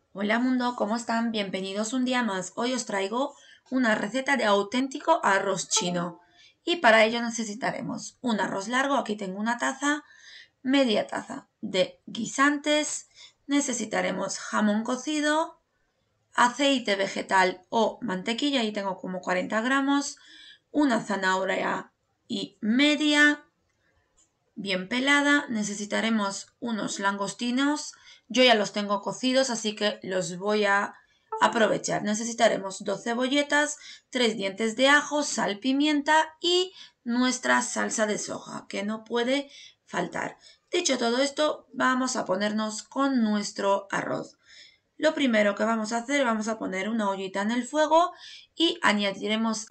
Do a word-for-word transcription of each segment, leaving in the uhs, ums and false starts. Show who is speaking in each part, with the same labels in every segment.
Speaker 1: Hola mundo, ¿cómo están? Bienvenidos un día más. Hoy os traigo una receta de auténtico arroz chino. Y para ello necesitaremos un arroz largo, aquí tengo una taza, media taza de guisantes, necesitaremos jamón cocido, aceite vegetal o mantequilla, ahí tengo como cuarenta gramos, una zanahoria y media, bien pelada, necesitaremos unos langostinos, yo ya los tengo cocidos, así que los voy a aprovechar. Necesitaremos dos cebolletas, tres dientes de ajo, sal, pimienta y nuestra salsa de soja, que no puede faltar. Dicho todo esto, vamos a ponernos con nuestro arroz. Lo primero que vamos a hacer, vamos a poner una ollita en el fuego y añadiremos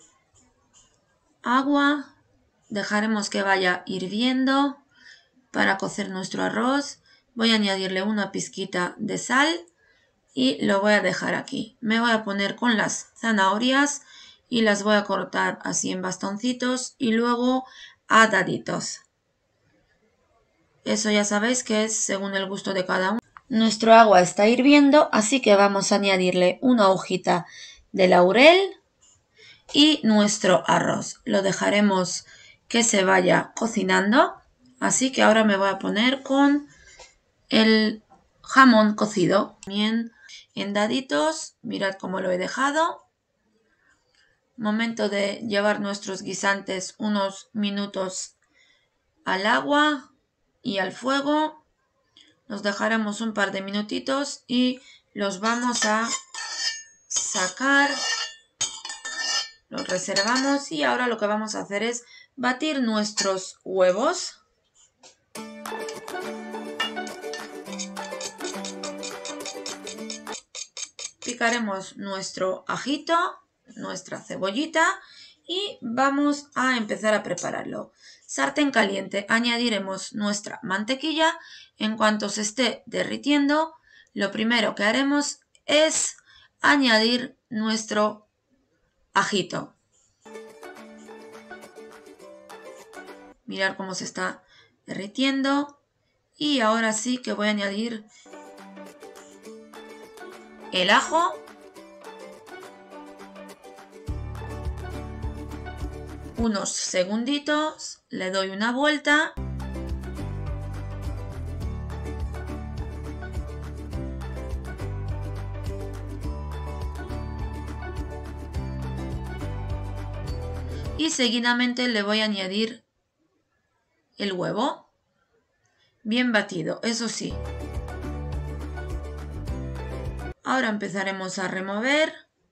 Speaker 1: agua. Dejaremos que vaya hirviendo para cocer nuestro arroz. Voy a añadirle una pizquita de sal y lo voy a dejar aquí. Me voy a poner con las zanahorias y las voy a cortar así en bastoncitos y luego a daditos. Eso ya sabéis que es según el gusto de cada uno. Nuestro agua está hirviendo, así que vamos a añadirle una hojita de laurel y nuestro arroz. Lo dejaremos que se vaya cocinando. Así que ahora me voy a poner con el jamón cocido. Bien en daditos. Mirad cómo lo he dejado. Momento de llevar nuestros guisantes unos minutos al agua y al fuego. Los dejaremos un par de minutitos y los vamos a sacar. Los reservamos y ahora lo que vamos a hacer es batir nuestros huevos. Picaremos nuestro ajito, nuestra cebollita y vamos a empezar a prepararlo. Sartén caliente, añadiremos nuestra mantequilla. En cuanto se esté derritiendo, lo primero que haremos es añadir nuestro ajito. Mirad cómo se está derritiendo. Y ahora sí que voy a añadir el ajo. Unos segunditos, le doy una vuelta. Y seguidamente le voy a añadir el huevo. Bien batido, eso sí. Ahora empezaremos a remover.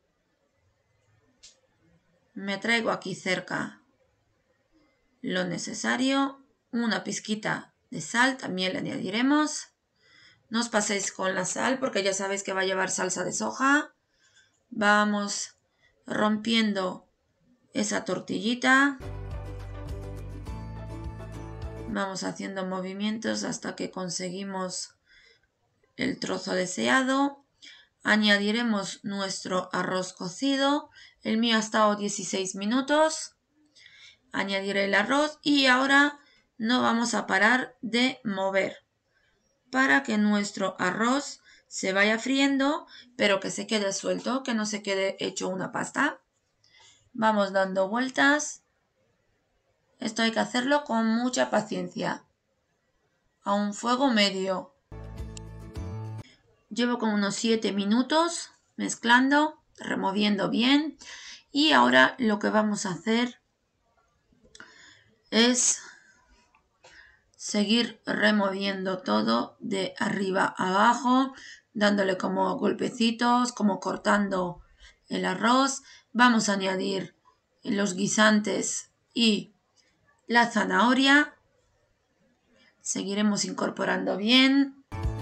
Speaker 1: Me traigo aquí cerca lo necesario. Una pizquita de sal también le añadiremos. No os paséis con la sal porque ya sabéis que va a llevar salsa de soja. Vamos rompiendo esa tortillita. Vamos haciendo movimientos hasta que conseguimos el trozo deseado. Añadiremos nuestro arroz cocido. El mío ha estado dieciséis minutos. Añadiré el arroz y ahora no vamos a parar de mover para que nuestro arroz se vaya friendo, pero que se quede suelto, que no se quede hecho una pasta. Vamos dando vueltas. Esto hay que hacerlo con mucha paciencia, a un fuego medio. Llevo como unos siete minutos mezclando, removiendo bien. Y ahora lo que vamos a hacer es seguir removiendo todo de arriba a abajo, dándole como golpecitos, como cortando el arroz. Vamos a añadir los guisantes y la zanahoria. Seguiremos incorporando bien.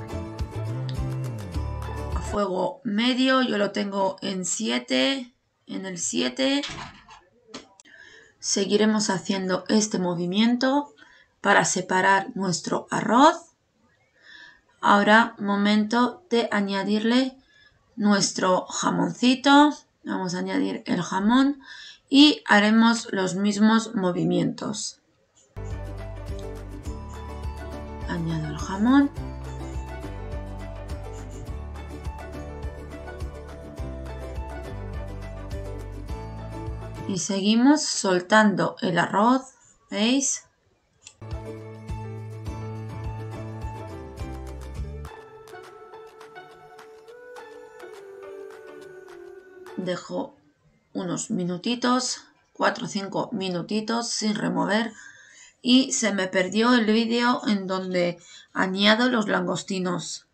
Speaker 1: A fuego medio, yo lo tengo en siete, en el siete. Seguiremos haciendo este movimiento para separar nuestro arroz. Ahora, momento de añadirle nuestro jamoncito. Vamos a añadir el jamón y haremos los mismos movimientos. Añado el jamón. Y seguimos soltando el arroz, ¿veis? Dejo unos minutitos, cuatro o cinco minutitos sin remover. Y se me perdió el vídeo en donde añado los langostinos.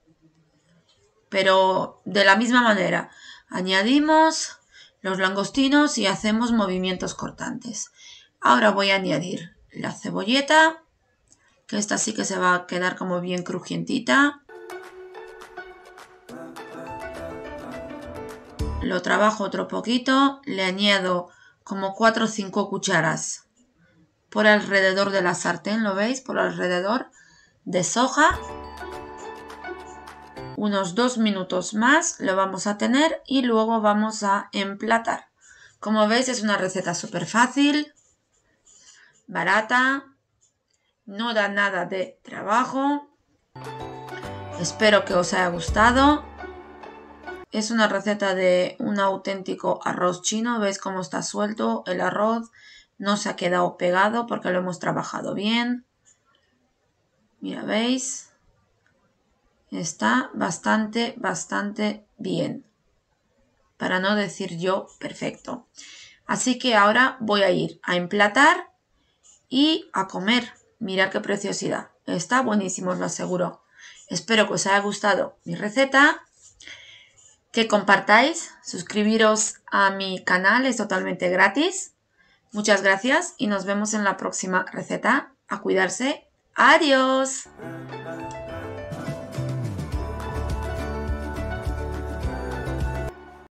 Speaker 1: Pero de la misma manera, añadimos los langostinos y hacemos movimientos cortantes. Ahora voy a añadir la cebolleta, que esta sí que se va a quedar como bien crujientita. Lo trabajo otro poquito, le añado como cuatro o cinco cucharas por alrededor de la sartén, ¿lo veis? Por alrededor de soja. Unos dos minutos más lo vamos a tener y luego vamos a emplatar. Como veis, es una receta súper fácil, barata, no da nada de trabajo. Espero que os haya gustado. Es una receta de un auténtico arroz chino. ¿Veis cómo está suelto el arroz? No se ha quedado pegado porque lo hemos trabajado bien. Mira, ¿veis? Está bastante, bastante bien. Para no decir yo perfecto. Así que ahora voy a ir a emplatar y a comer. Mirad qué preciosidad. Está buenísimo, os lo aseguro. Espero que os haya gustado mi receta. Que compartáis, suscribiros a mi canal, es totalmente gratis. Muchas gracias y nos vemos en la próxima receta. A cuidarse. ¡Adiós!